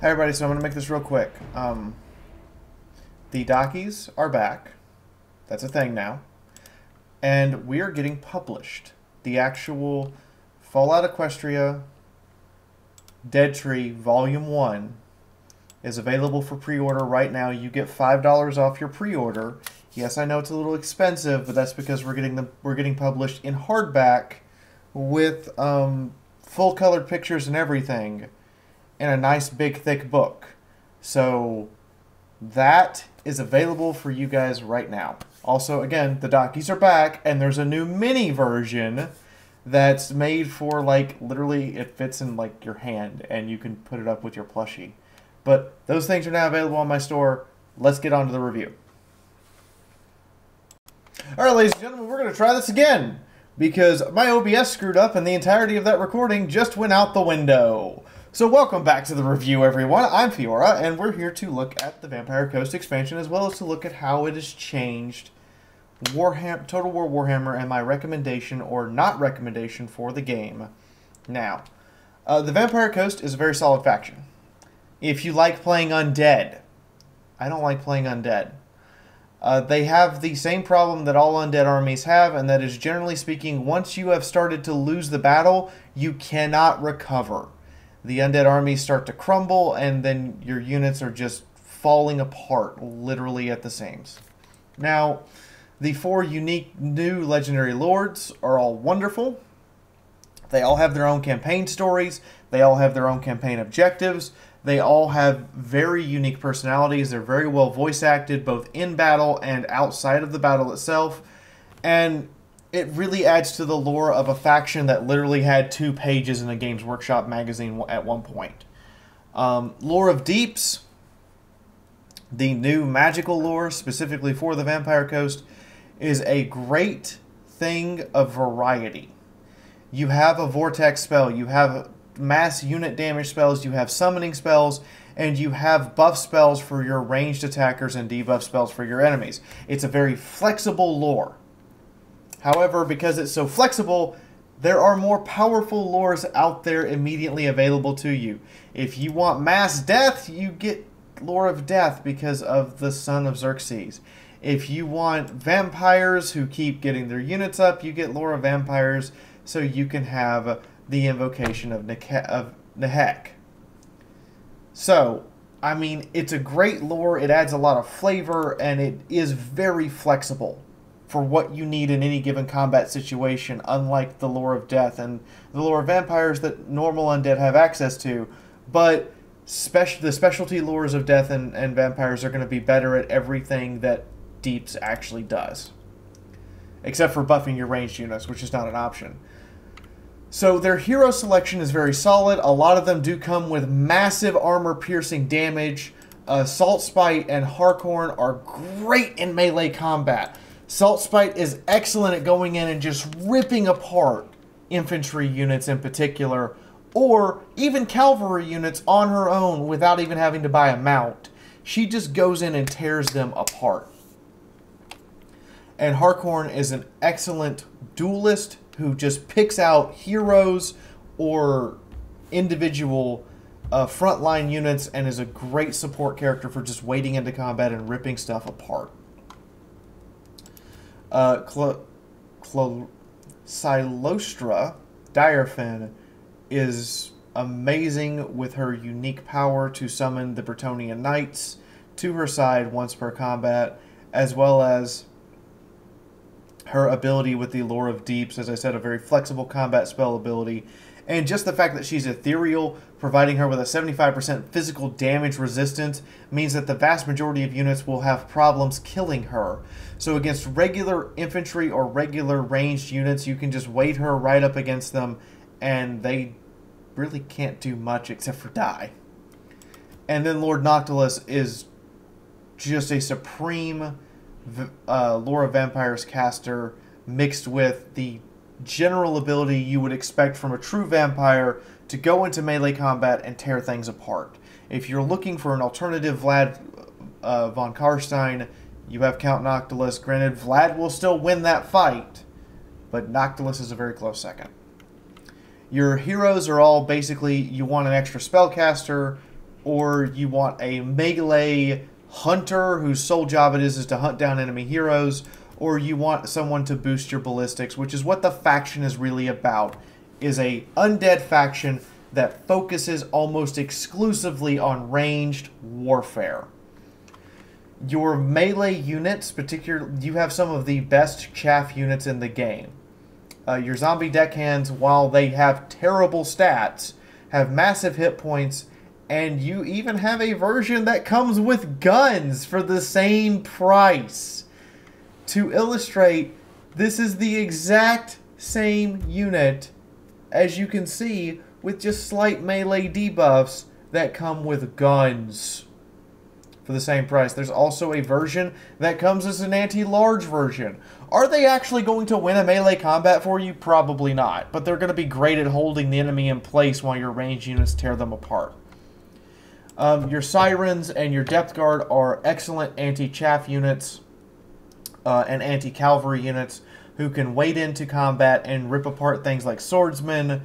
everybody, so I'm going to make this real quick. The Dockies are back. That's a thing now. And we are getting published. The actual Fallout Equestria Dead Tree Volume 1 is available for pre-order right now. You get $5 off your pre-order. Yes, I know it's a little expensive, but that's because we're getting published in hardback with full-colored pictures and everything in a nice big thick book. So that is available for you guys right now. Also, again, the Dockies are back, and there's a new mini version that's made for, like, literally it fits in, like, your hand, and you can put it up with your plushie. But those things are now available on my store. Let's get on to the review. Alright, ladies and gentlemen, we're going to try this again, because my OBS screwed up and the entirety of that recording just went out the window. So welcome back to the review, everyone. I'm Fiaura, and we're here to look at the Vampire Coast expansion, as well as to look at how it has changed Total War Warhammer, and my recommendation or not recommendation for the game. Now, the Vampire Coast is a very solid faction. If you like playing undead, I don't like playing undead. They have the same problem that all undead armies have, and that is, generally speaking, once you have started to lose the battle, you cannot recover. The undead armies start to crumble, and then your units are just falling apart, literally at the seams. Now, the 4 unique new legendary lords are all wonderful. They all have their own campaign stories. They all have their own campaign objectives. They all have very unique personalities. They're very well voice acted, both in battle and outside of the battle itself. And it really adds to the lore of a faction that literally had 2 pages in a Games Workshop magazine at one point. Lore of Deeps, the new magical lore specifically for the Vampire Coast, is a great thing of variety. You have a vortex spell, you have mass unit damage spells, you have summoning spells, and you have buff spells for your ranged attackers and debuff spells for your enemies. It's a very flexible lore. However, because it's so flexible, there are more powerful lores out there immediately available to you. If you want mass death, you get Lore of Death because of the Son of Xerxes. If you want vampires who keep getting their units up, you get Lore of Vampires, so you can have the Invocation of Nehek. So, I mean, it's a great lore, it adds a lot of flavor, and it is very flexible for what you need in any given combat situation, unlike the Lore of Death and the Lore of Vampires that normal undead have access to. But the specialty lores of Death and Vampires are going to be better at everything that Deeps actually does. Except for buffing your ranged units, which is not an option. So their hero selection is very solid. A lot of them do come with massive armor-piercing damage. Salt Spite and Harcorn are great in melee combat. Salt Spite is excellent at going in and just ripping apart infantry units in particular, or even cavalry units on her own without even having to buy a mount. She just goes in and tears them apart. And Harcorn is an excellent duelist who just picks out heroes or individual frontline units and is a great support character for just wading into combat and ripping stuff apart. Silostra Direfin is amazing with her unique power to summon the Bretonnian Knights to her side once per combat, as well as her ability with the Lore of Deeps, as I said, a very flexible combat spell ability, and just the fact that she's ethereal, providing her with a 75% physical damage resistance, means that the vast majority of units will have problems killing her. So against regular infantry or regular ranged units, you can just wait her right up against them, and they really can't do much except for die. And then Lord Noctilus is just a supreme Lore of Vampires caster, mixed with the general ability you would expect from a true vampire to go into melee combat and tear things apart. If you're looking for an alternative Vlad von Karstein, you have Count Noctilus. Granted, Vlad will still win that fight, but Noctilus is a very close second. Your heroes are all basically, you want an extra spellcaster, or you want a melee hunter whose sole job it is to hunt down enemy heroes, or you want someone to boost your ballistics, which is what the faction is really about, is a undead faction that focuses almost exclusively on ranged warfare. Your melee units, particularly, you have some of the best chaff units in the game. Your zombie deckhands, while they have terrible stats, have massive hit points, and you even have a version that comes with guns for the same price. To illustrate, this is the exact same unit, as you can see, with just slight melee debuffs that come with guns for the same price. There's also a version that comes as an anti-large version. Are they actually going to win a melee combat for you? Probably not, but they're going to be great at holding the enemy in place while your ranged units tear them apart. Your Sirens and your Depth Guard are excellent anti-chaff units and anti-cavalry units who can wade into combat and rip apart things like swordsmen,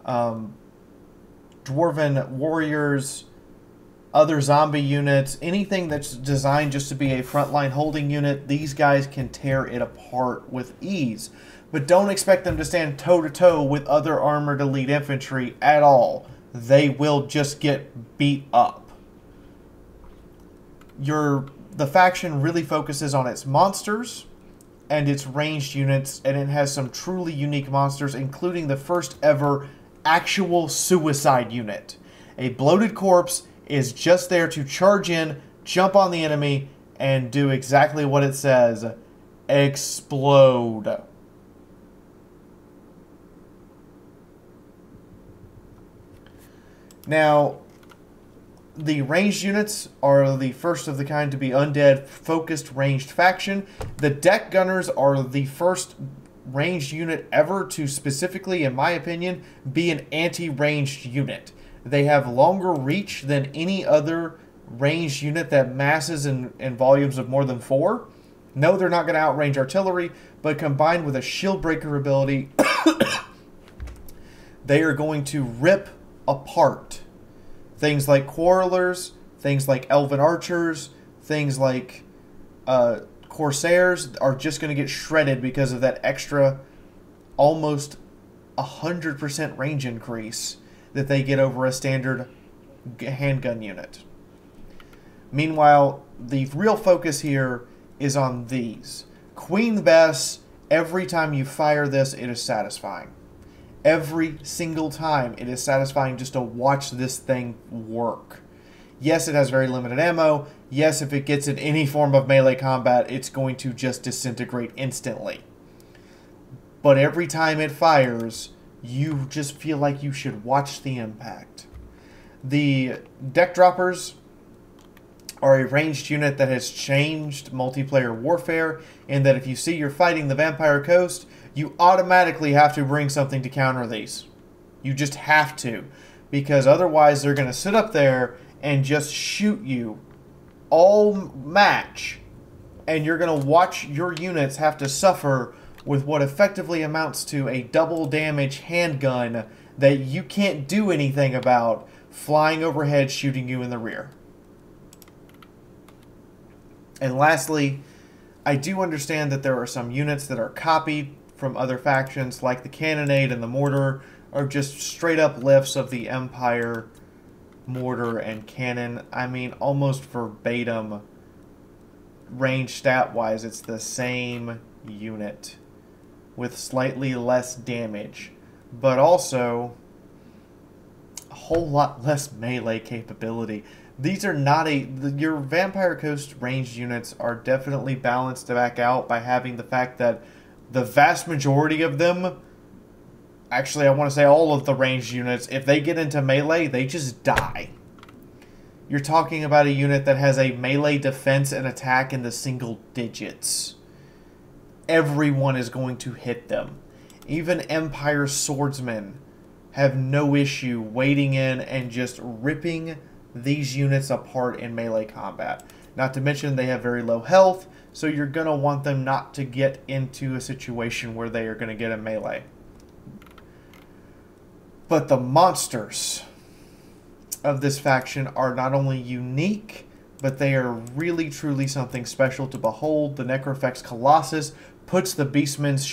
dwarven warriors, other zombie units, anything that's designed just to be a frontline holding unit. These guys can tear it apart with ease. But don't expect them to stand toe-to-toe with other armored elite infantry at all. They will just get beat up. The faction really focuses on its monsters and its ranged units, and it has some truly unique monsters, including the first ever actual suicide unit. A bloated corpse is just there to charge in, jump on the enemy, and do exactly what it says: explode. Now, the ranged units are the first of the kind to be undead focused ranged faction. The deck gunners are the first ranged unit ever to specifically, in my opinion, be an anti-ranged unit. They have longer reach than any other ranged unit that masses in volumes of more than 4. No, they're not going to outrange artillery, but combined with a shield breaker ability, they are going to rip apart things like quarrelers, things like elven archers, things like corsairs are just going to get shredded because of that extra almost 100% range increase that they get over a standard handgun unit. Meanwhile, the real focus here is on these. Queen Bess, every time you fire this, it is satisfying. Every single time it is satisfying just to watch this thing work. Yes, it has very limited ammo. Yes, if it gets in any form of melee combat, it's going to just disintegrate instantly. But every time it fires, you just feel like you should watch the impact. The deck droppers are a ranged unit that has changed multiplayer warfare, in that if you see you're fighting the Vampire Coast, you automatically have to bring something to counter these. You just have to, because otherwise they're going to sit up there and just shoot you all match, and you're going to watch your units have to suffer with what effectively amounts to a double damage handgun that you can't do anything about, flying overhead shooting you in the rear. And lastly, I do understand that there are some units that are copied from other factions, like the Cannonade and the Mortar are just straight up lifts of the Empire Mortar and Cannon. I mean, almost verbatim, range stat-wise, it's the same unit with slightly less damage, but also a whole lot less melee capability. These are not your Vampire Coast ranged units are definitely balanced back out by having the fact that the vast majority of them, actually I want to say all of the ranged units, if they get into melee, they just die. You're talking about a unit that has a melee defense and attack in the single digits. Everyone is going to hit them. Even Empire swordsmen have no issue wading in and just ripping these units apart in melee combat. Not to mention they have very low health, so you're going to want them not to get into a situation where they are going to get a melee. But the monsters. of this faction are not only unique, but they are really, truly something special to behold. The Necrofex Colossus puts the Beastman's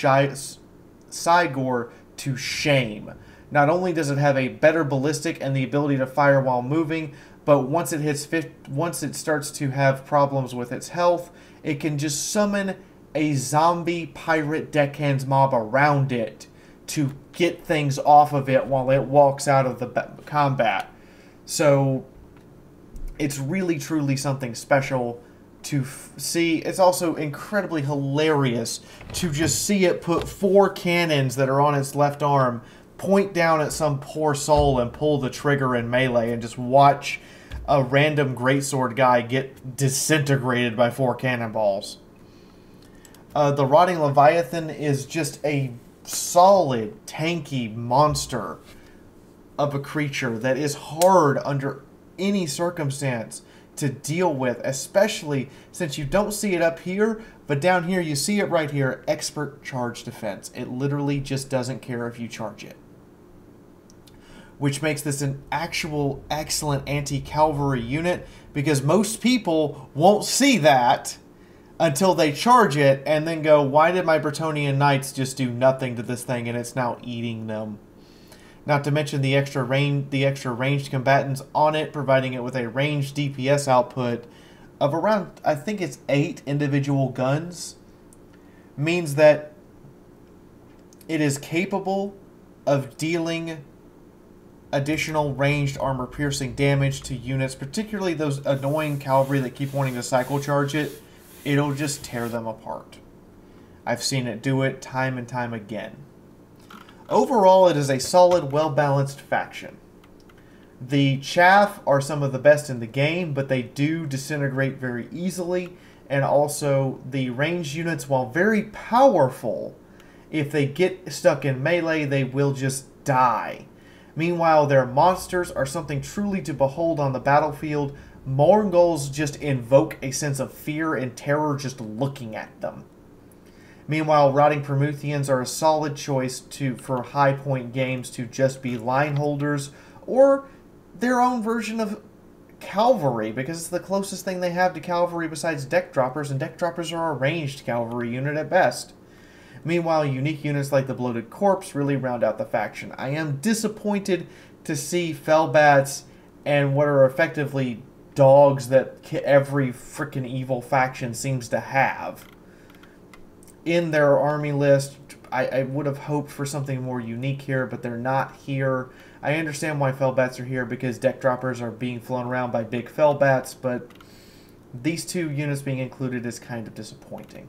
Sigor to shame. Not only does it have a better ballistic and the ability to fire while moving, but once it starts to have problems with its health, it can just summon a zombie pirate deckhands mob around it to get things off of it while it walks out of the combat. So it's really truly something special to see. It's also incredibly hilarious to just see it put 4 cannons that are on its left arm, point down at some poor soul and pull the trigger in melee and just watch a random greatsword guy get disintegrated by 4 cannonballs. The Rotting Leviathan is just a solid, tanky monster of a creature that is hard under any circumstance to deal with, especially since you don't see it up here, but down here you see it right here, expert charge defense. It literally just doesn't care if you charge it, which makes this an actual excellent anti-cavalry unit, because most people won't see that until they charge it and then go, why did my Bretonnian Knights just do nothing to this thing and it's now eating them? Not to mention the extra ranged combatants on it, providing it with a ranged DPS output of around, I think it's 8 individual guns, means that it is capable of dealing additional ranged armor-piercing damage to units, particularly those annoying cavalry that keep wanting to cycle charge it. It'll just tear them apart. I've seen it do it time and time again. Overall, it is a solid, well-balanced faction. The chaff are some of the best in the game, but they do disintegrate very easily, and also the ranged units, while very powerful, if they get stuck in melee, they will just die. Meanwhile, their monsters are something truly to behold on the battlefield. Mongols just invoke a sense of fear and terror just looking at them. Meanwhile, Rotting Prometheans are a solid choice for high point games to just be line holders, or their own version of cavalry, because it's the closest thing they have to cavalry besides deck droppers, and deck droppers are a ranged cavalry unit at best. Meanwhile, unique units like the Bloated Corpse really round out the faction. I am disappointed to see Fellbats and what are effectively dogs that every freaking evil faction seems to have in their army list. I would have hoped for something more unique here, but they're not here. I understand why Fellbats are here, because deck droppers are being flown around by big Fellbats, but these 2 units being included is kind of disappointing.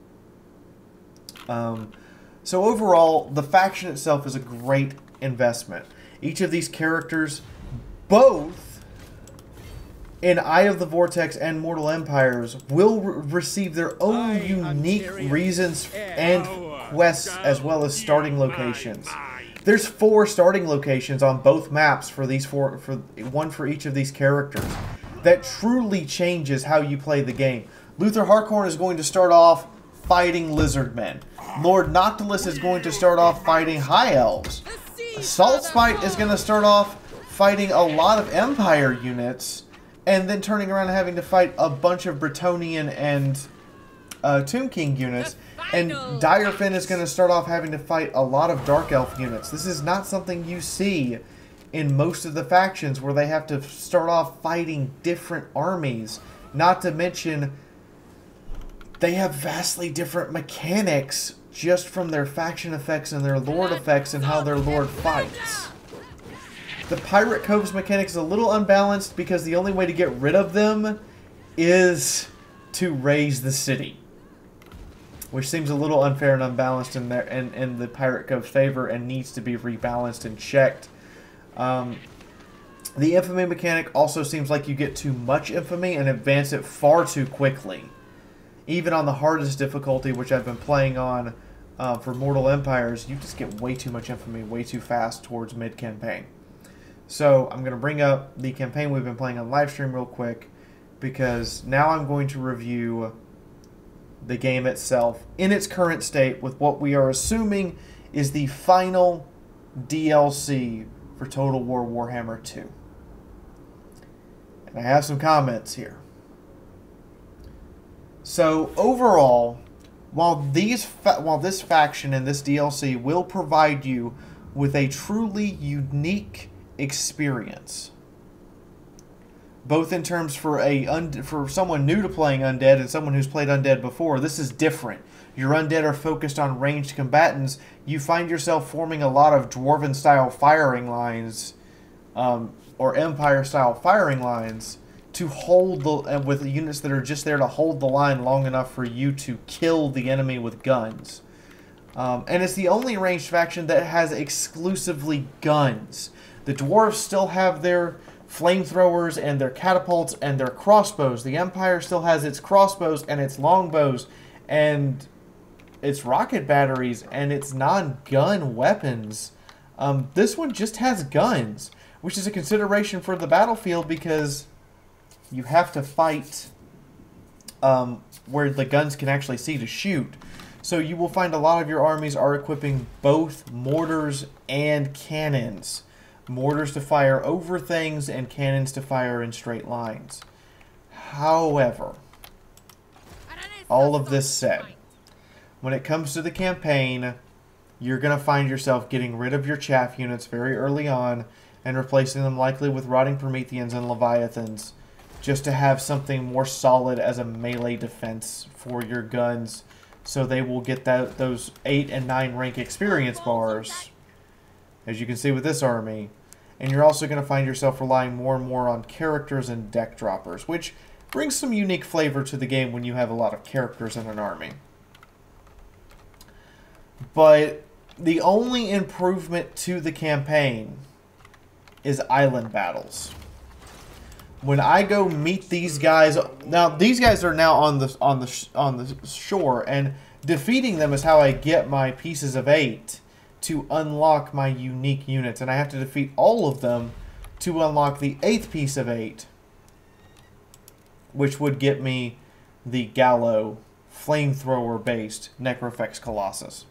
So overall, the faction itself is a great investment. Each of these characters, both in Eye of the Vortex and Mortal Empires, will receive their own unique reasons and quests, as well as starting locations. There's 4 starting locations on both maps for these 4, one for each of these characters. That truly changes how you play the game. Luther Harkorn is going to start off fighting Lizardmen. Lord Noctilus is going to start off fighting High Elves. Saltspite is going to start off fighting a lot of Empire units, and then turning around and having to fight a bunch of Bretonnian and Tomb King units. And Direfin is going to start off having to fight a lot of Dark Elf units. This is not something you see in most of the factions, where they have to start off fighting different armies. Not to mention, they have vastly different mechanics just from their faction effects and their lord effects and how their lord fights. The Pirate Cove's mechanics is a little unbalanced, because the only way to get rid of them is to raise the city, which seems a little unfair and unbalanced in the Pirate Cove's favor, and needs to be rebalanced and checked. The infamy mechanic also seems like you get too much infamy and advance it far too quickly. Even on the hardest difficulty, which I've been playing on for Mortal Empires, you just get way too much infamy way too fast towards mid-campaign. So I'm going to bring up the campaign we've been playing on livestream real quick, because now I'm going to review the game itself in its current state with what we are assuming is the final DLC for Total War Warhammer 2. I have some comments here. So overall, while this faction and this DLC will provide you with a truly unique experience, both in terms for someone new to playing Undead and someone who's played Undead before, this is different. Your Undead are focused on ranged combatants. You find yourself forming a lot of Dwarven-style firing lines, or Empire-style firing lines, to hold with units that are just there to hold the line long enough for you to kill the enemy with guns. And it's the only ranged faction that has exclusively guns. The dwarves still have their flamethrowers and their catapults and their crossbows. The Empire still has its crossbows and its longbows and its rocket batteries and its non-gun weapons. This one just has guns, which is a consideration for the battlefield because you have to fight where the guns can actually see to shoot. So you will find a lot of your armies are equipping both mortars and cannons. Mortars to fire over things and cannons to fire in straight lines. However, all of this said, when it comes to the campaign, you're going to find yourself getting rid of your chaff units very early on and replacing them likely with rotting Prometheans and Leviathans, just to have something more solid as a melee defense for your guns, so they will get those 8 and 9 rank experience bars, as you can see with this army. And you're also going to find yourself relying more and more on characters and deck droppers, which brings some unique flavor to the game when you have a lot of characters in an army. But the only improvement to the campaign is island battles. When I go meet these guys, now these guys are now on the shore, and defeating them is how I get my pieces of 8 to unlock my unique units, and I have to defeat all of them to unlock the 8th piece of 8, which would get me the Gallo flamethrower based Necrofex Colossus.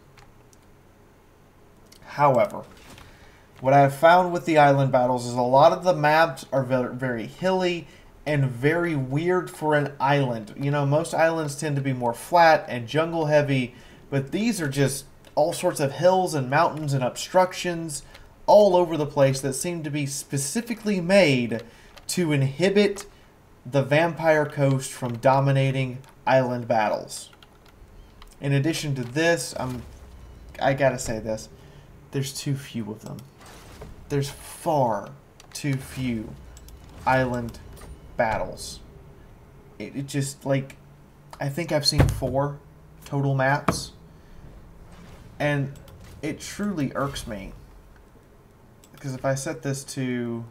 However, what I have found with the island battles is a lot of the maps are very, very hilly and very weird for an island. You know, most islands tend to be more flat and jungle heavy, but these are just all sorts of hills and mountains and obstructions all over the place that seem to be specifically made to inhibit the Vampire Coast from dominating island battles. In addition to this, I gotta say this, there's too few of them. There's far too few island battles. It just, like, I think I've seen 4 total maps, and it truly irks me. Because if I set this to,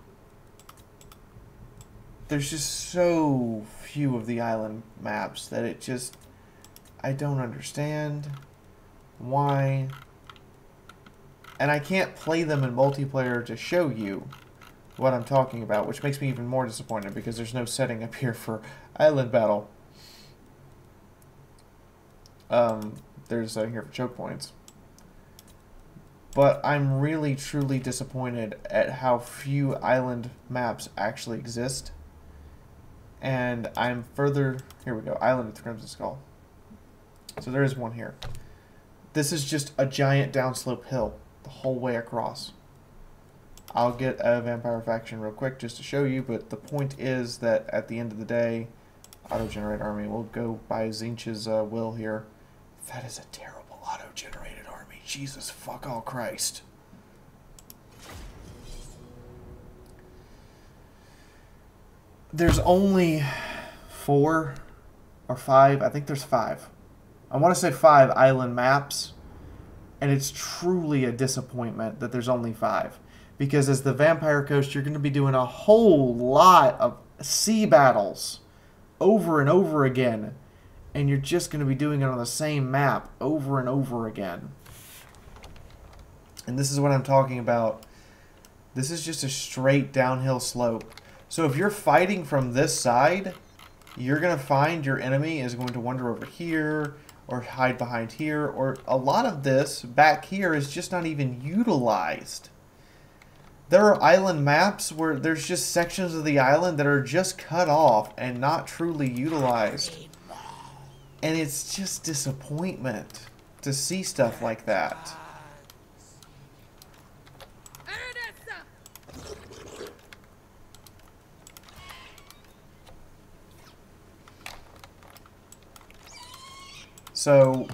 there's just so few of the island maps that it just, I don't understand why. And I can't play them in multiplayer to show you what I'm talking about, which makes me even more disappointed because there's no setting up here for island battle. There's a setting here for choke points. But I'm really, truly disappointed at how few island maps actually exist. And I'm further... Here we go. Island of the Crimson Skull. So there is one here. This is just a giant downslope hill the whole way across. I'll get a vampire faction real quick just to show you, but the point is that at the end of the day, auto-generate army. We'll go by Zinch's will here. That is a terrible auto-generated army. Jesus fuck all Christ. There's only 4 or 5, I think there's 5. I want to say 5 island maps, and it's truly a disappointment that there's only 5. Because as the Vampire Coast, you're going to be doing a whole lot of sea battles over and over again, and you're just going to be doing it on the same map over and over again. And this is what I'm talking about. This is just a straight downhill slope. So if you're fighting from this side, you're going to find your enemy is going to wander over here or hide behind here, or a lot of this back here is just not even utilized. There are island maps where there's just sections of the island that are just cut off and not truly utilized. And it's just disappointment to see stuff like that. So,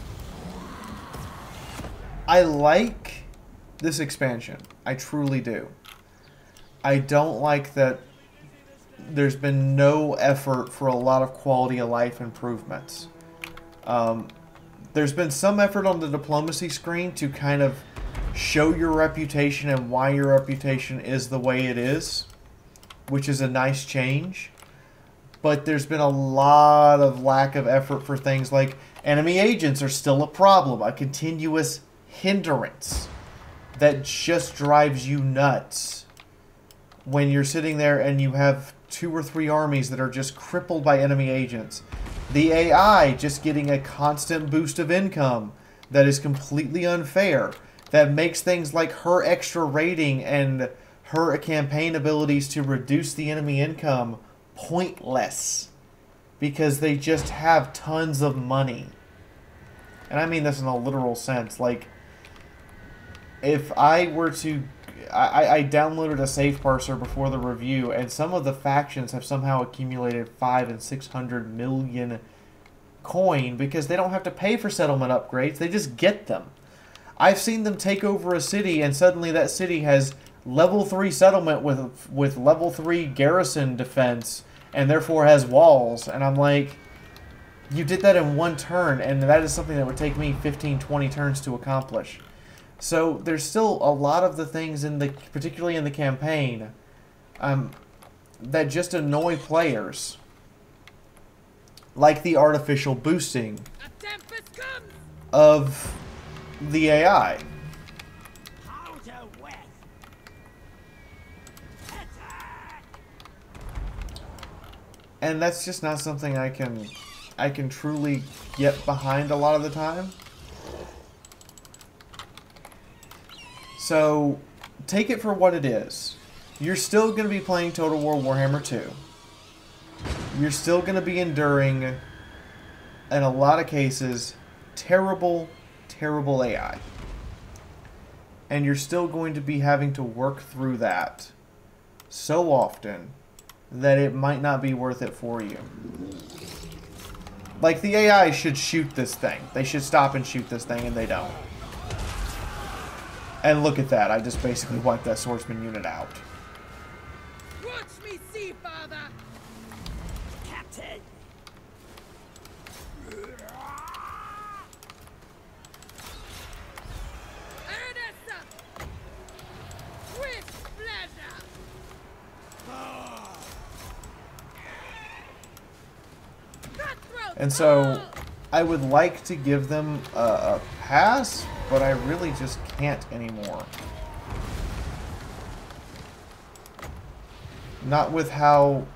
I like this expansion. I truly do. I don't like that there's been no effort for a lot of quality of life improvements. There's been some effort on the diplomacy screen to kind of show your reputation and why your reputation is the way it is, which is a nice change. But there's been a lot of lack of effort for things like enemy agents are still a problem, a continuous hindrance that just drives you nuts when you're sitting there and you have 2 or 3 armies that are just crippled by enemy agents. The AI just getting a constant boost of income that is completely unfair, that makes things like her extra rating and her campaign abilities to reduce the enemy income pointless because they just have tons of money. And I mean this in a literal sense. Like, if I were to... I downloaded a save parser before the review, and some of the factions have somehow accumulated 500 and 600 million coin because they don't have to pay for settlement upgrades. They just get them. I've seen them take over a city, and suddenly that city has level 3 settlement with level 3 garrison defense, and therefore has walls. And I'm like, you did that in 1 turn, and that is something that would take me 15, 20 turns to accomplish. So there's still a lot of the things in the, particularly in the campaign, that just annoy players, like the artificial boosting of the AI. And that's just not something I can truly get behind a lot of the time. So, take it for what it is. You're still going to be playing Total War Warhammer 2. You're still going to be enduring, in a lot of cases, terrible, terrible AI. And you're still going to be having to work through that so often that it might not be worth it for you. Like, the AI should shoot this thing. They should stop and shoot this thing, and they don't. And look at that, I just basically wiped that swordsman unit out. Watch me see, father! Captain! With pleasure! And so, I would like to give them a pass, but I really just can't anymore. Not with how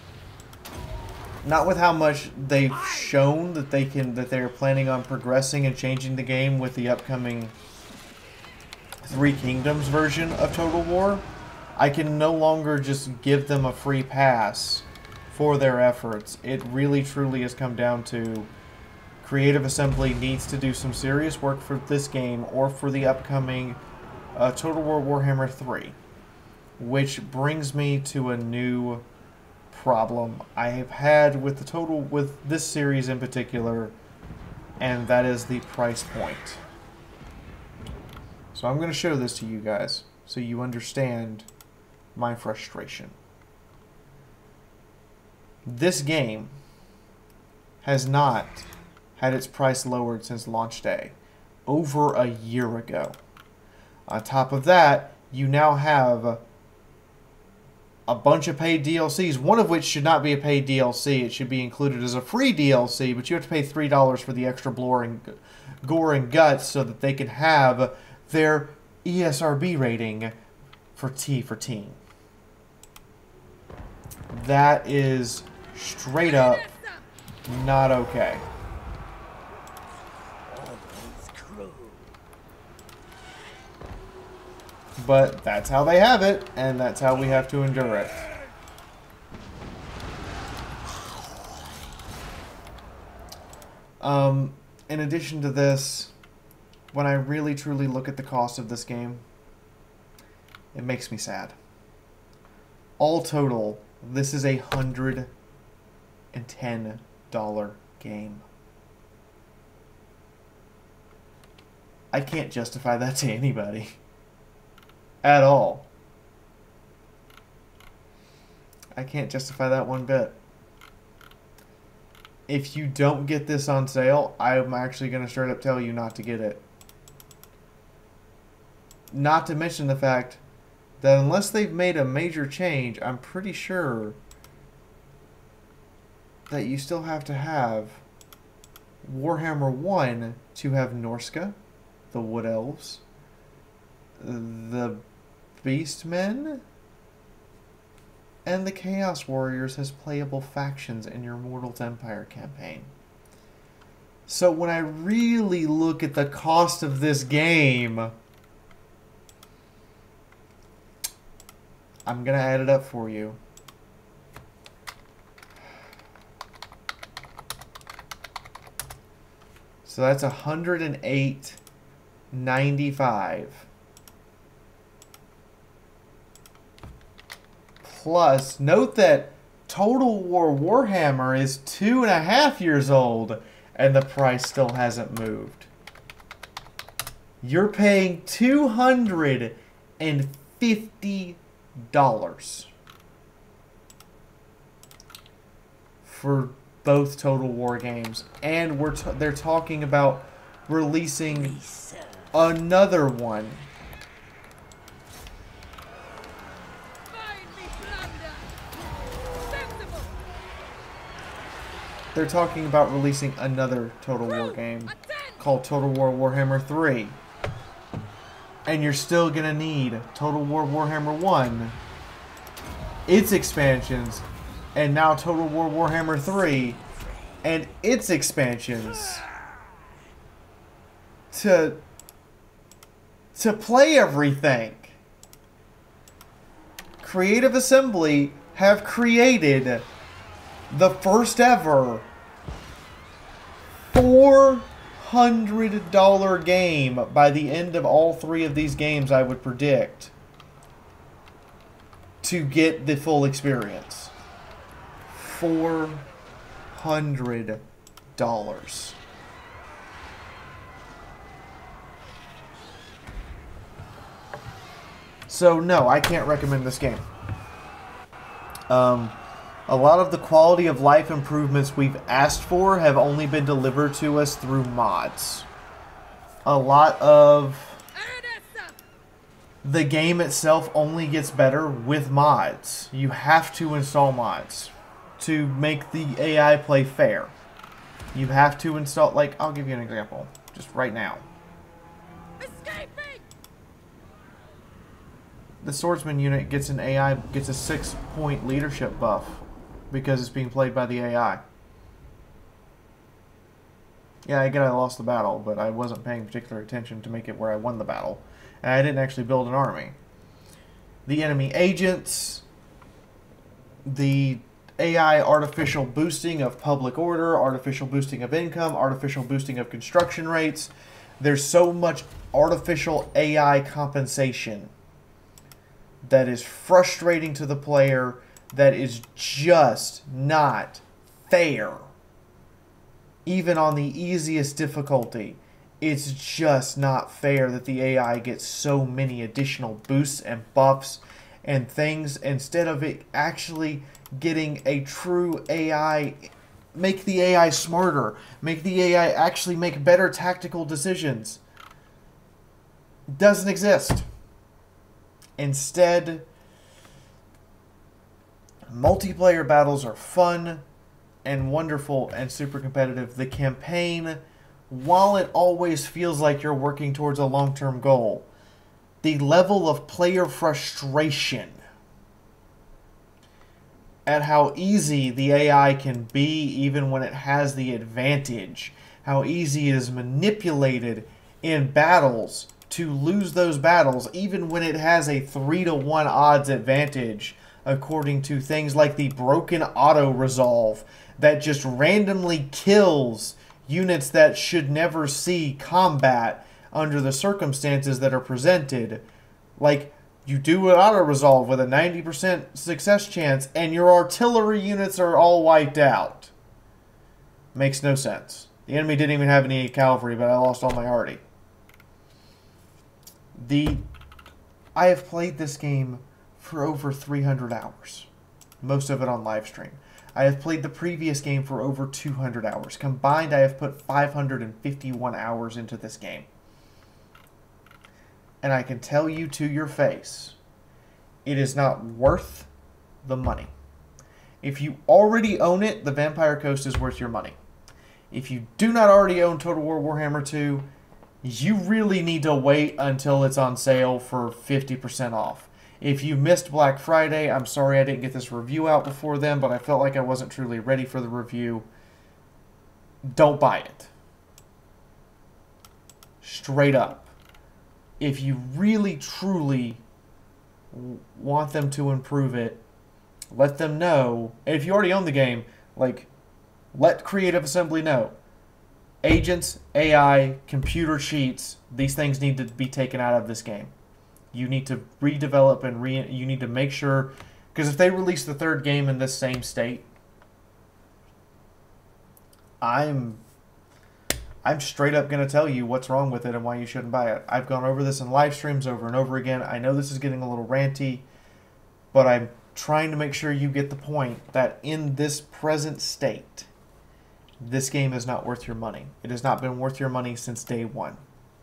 much they've shown that they're planning on progressing and changing the game with the upcoming Three Kingdoms version of Total War. I can no longer just give them a free pass for their efforts. It really truly has come down to Creative Assembly needs to do some serious work for this game or for the upcoming Total War Warhammer 3. Which brings me to a new problem I have had with with this series in particular, and that is the price point. So I'm going to show this to you guys so you understand my frustration. This game has not had its price lowered since launch day, over a year ago. On top of that, you now have a bunch of paid DLCs, one of which should not be a paid DLC. It should be included as a free DLC, but you have to pay $3 for the extra gore and guts so that they can have their ESRB rating for T for Teen. That is straight up not okay. But that's how they have it, and that's how we have to endure it. In addition to this, when I really truly look at the cost of this game, it makes me sad. All total, this is a $110 game. I can't justify that to anybody. At all. I can't justify that one bit. If you don't get this on sale, I'm actually going to straight up tell you not to get it. Not to mention the fact that unless they've made a major change, I'm pretty sure that you still have to have Warhammer 1 to have Norska, the Wood Elves, the Beastmen, and the Chaos Warriors as playable factions in your Mortals Empire campaign. So when I really look at the cost of this game, I'm going to add it up for you. So that's $108.95. Plus, note that Total War Warhammer is 2.5 years old, and the price still hasn't moved. You're paying $250 for both Total War games, and they're talking about releasing another one. They're talking about releasing another Total War game called Total War Warhammer 3. And you're still going to need Total War Warhammer 1, its expansions, and now Total War Warhammer 3 and its expansions to play everything. Creative Assembly have created the first ever $400 game by the end of all three of these games, I would predict, to get the full experience. $400. So no, I can't recommend this game. A lot of the quality of life improvements we've asked for have only been delivered to us through mods. A lot of the game itself only gets better with mods. You have to install mods to make the AI play fair. You have to install, like, I'll give you an example, just right now. Escaping! The swordsman unit gets a 6-point leadership buff because it's being played by the AI. Yeah, again, I lost the battle, but I wasn't paying particular attention to make it where I won the battle. And I didn't actually build an army. The enemy agents, the AI artificial boosting of public order, artificial boosting of income, artificial boosting of construction rates. There's so much artificial AI compensation that is frustrating to the player, that is just not fair. Even on the easiest difficulty, it's just not fair that the AI gets so many additional boosts and buffs and things instead of it actually getting a true AI, make the AI smarter, make the AI actually make better tactical decisions. It doesn't exist. Instead, multiplayer battles are fun and wonderful and super competitive. The campaign, while it always feels like you're working towards a long-term goal, the level of player frustration at how easy the AI can be even when it has the advantage, how easy it is manipulated in battles to lose those battles, even when it has a 3-to-1 odds advantage, according to things like the broken auto-resolve that just randomly kills units that should never see combat under the circumstances that are presented. Like, you do an auto-resolve with a 90% success chance, and your artillery units are all wiped out. Makes no sense. The enemy didn't even have any cavalry, but I lost all my arty. I have played this game for over 300 hours. Most of it on live stream. I have played the previous game for over 200 hours. Combined, I have put 551 hours into this game. And I can tell you to your face, it is not worth the money. If you already own it, the Vampire Coast is worth your money. If you do not already own Total War Warhammer 2, you really need to wait until it's on sale for 50% off. If you missed Black Friday, I'm sorry I didn't get this review out before then, but I felt like I wasn't truly ready for the review. Don't buy it. Straight up. If you really, truly want them to improve it, let them know. And if you already own the game, like, let Creative Assembly know. Agents, AI, computer cheats, these things need to be taken out of this game. You need to redevelop and you need to make sure, because if they release the third game in this same state, I'm straight up going to tell you what's wrong with it and why you shouldn't buy it. I've gone over this in live streams over and over again. I know this is getting a little ranty, but I'm trying to make sure you get the point that in this present state, this game is not worth your money. It has not been worth your money since day one.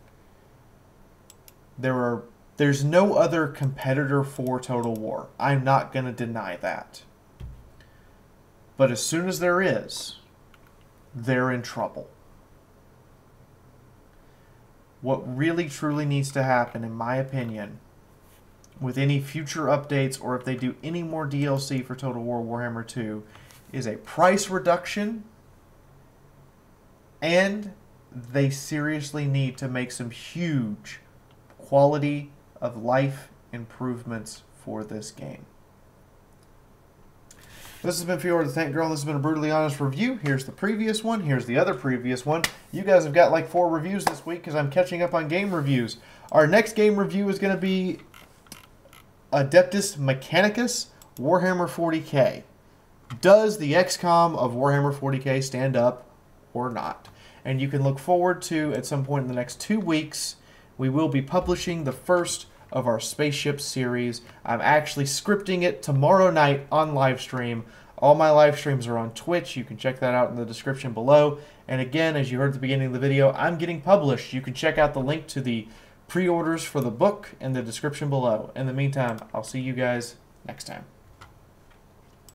There's no other competitor for Total War. I'm not going to deny that. But as soon as there is, they're in trouble. What really truly needs to happen, in my opinion, with any future updates or if they do any more DLC for Total War Warhammer 2, is a price reduction, and they seriously need to make some huge quality of life improvements for this game. This has been Fiaura the Tank Girl. This has been a brutally honest review. Here's the previous one. Here's the other previous one. You guys have got like 4 reviews this week because I'm catching up on game reviews. Our next game review is going to be Adeptus Mechanicus Warhammer 40k. Does the XCOM of Warhammer 40k stand up or not? And you can look forward to, at some point in the next 2 weeks, we will be publishing the first of our spaceship series. I'm actually scripting it tomorrow night on live stream. All my live streams are on Twitch. You can check that out in the description below. And again, as you heard at the beginning of the video, I'm getting published. You can check out the link to the pre-orders for the book in the description below. In the meantime, I'll see you guys next time.